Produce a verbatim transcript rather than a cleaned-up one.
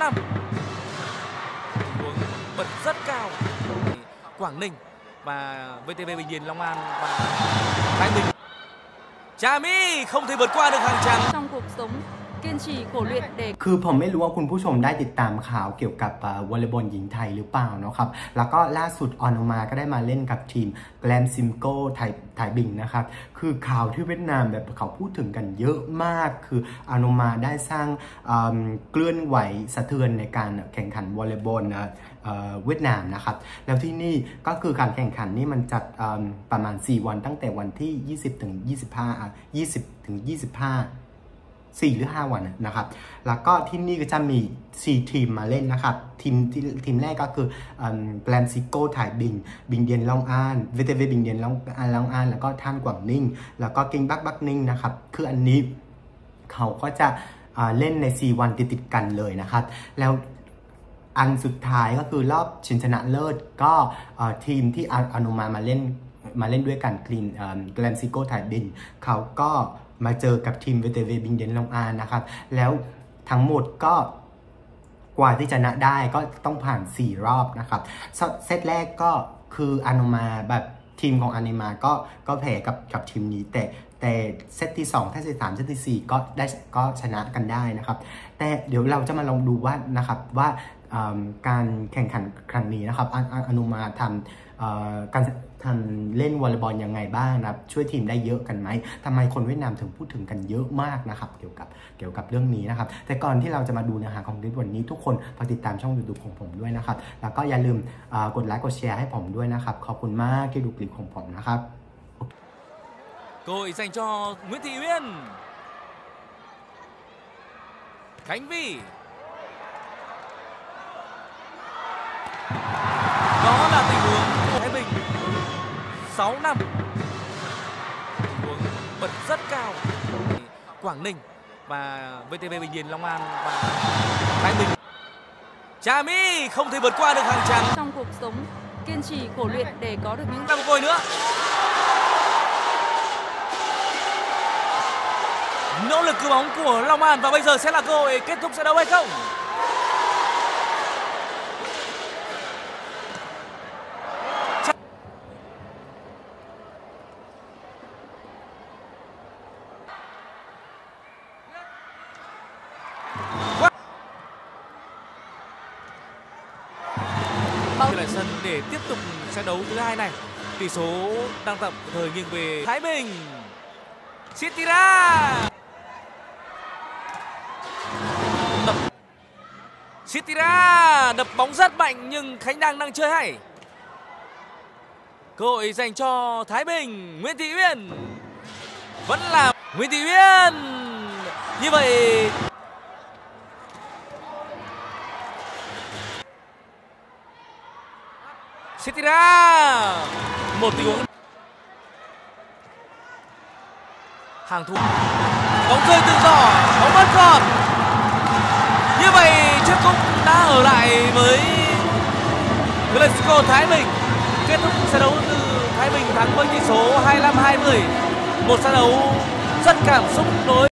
năm. Tình huống bật rất cao. Quảng Ninh và vê tê vê Bình Điền Long An và Thái Bình. Trà My không thể vượt qua được hàng chắn. Trong cuộc sống kiên trì khổ luyện để คือผมไม่รู้ว่าคุณผู้ชมได้ติดตามข่าวเกี่ยวกับวอลเลย์บอลหญิงไทยหรือเปล่านะครับแล้วก็ล่าสุดออนมาก็ได้มาเล่นกับทีมแกรมซิมโก้ไทยไทยบิงนะครับคือข่าวที่เวียดนามแบบเขาพูดถึงกันเยอะมากคือออนมาได้สร้างเคลื่อนไหวสะเทือนในการแข่งขันวอลเลย์บอลเวียดนามนะครับแล้วที่นี่ก็คือการแข่งขันนี่มันจัดประมาณสี่วันตั้งแต่วันที่ยี่สิบถึงยี่สิบห้า ยี่สิบถึงยี่สิบห้าสี่หรือห้าวันนะครับแล้วก็ที่นี่ก็จะมีสี่ทีมมาเล่นนะครับทีมทีมแรกก็คือแกรมซิโก้ไทยบิงบิงเดียนลองอานเวทเวบิงเดียนลองอานลองอานแล้วก็ท่านกวางนิ่งแล้วก็กิงบักบักนิ่งนะครับคืออันนี้เขาก็จะเล่นในสี่วันติดๆกันเลยนะครับแล้วอันสุดท้ายก็คือรอบชิงชนะเลิศก็ทีมที่อนุมามาเล่นมาเล่นด้วยกันกรีนแกรมซิโก้ไทยบิงเขาก็มาเจอกับทีม วี ที วี บิงเดียนลองอานนะครับแล้วทั้งหมดก็กว่าที่จะชนะได้ก็ต้องผ่านสี่รอบนะครับเซตแรกก็คืออนุมาแบบทีมของอนิมาก็ก็แพ้กับกับทีมนี้แต่แต่เซตที่สองเซตที่สามเซตที่สี่ก็ได้ก็ชนะกันได้นะครับแต่เดี๋ยวเราจะมาลองดูว่านะครับว่าการแข่งขันครั้งนี้นะครับอนุมาทำการทำเล่นวอลเลย์บอลยังไงบ้างนะครับช่วยทีมได้เยอะกันไหมทำไมคนเวียดนามถึงพูดถึงกันเยอะมากนะครับเกี่ยวกับเกี่ยวกับเรื่องนี้นะครับแต่ก่อนที่เราจะมาดูเนื้อหาของคลิปวันนี้ทุกคนฝากติดตามช่อง ยูทูบ ของผมด้วยนะครับแล้วก็อย่าลืมกดไลค์กดแชร์ให้ผมด้วยนะครับขอบคุณมากที่ดูคลิปของผมนะครับ Cơ hội dành cho Nguyễn Thị Uyên. Khánh Vy. Đó là tình huống của Thái Bình. sáu năm. Tình huống bật rất cao. Quảng Ninh và vê tê vê Bình Điền Long An và Thái Bình. Trà My không thể vượt qua được hàng chắn. Trong cuộc sống kiên trì khổ luyện để có được những năm cơ hội nữa. Nỗ lực cứu bóng của Long An và bây giờ sẽ là cơ hội kết thúc trận đấu hay không? Trở lại sân để tiếp tục trận đấu thứ hai này. Tỷ số đang tạm thời nghiêng về Thái Bình. Sitira. Đập. Sitira đập bóng rất mạnh nhưng Khánh Đăng đang chơi hay. Cơ hội dành cho Thái Bình. Nguyễn Thị Uyên. Vẫn là Nguyễn Thị Uyên. Như vậy Sitira. Một tình huống hàng thủ bóng rơi tự do, bóng mất gọn. Như vậy chiếc cúp đã ở lại với Glasgow Thái Bình. Kết thúc trận đấu từ Thái Bình thắng với tỷ số hai mươi lăm hai mươi. Một trận đấu rất cảm xúc đối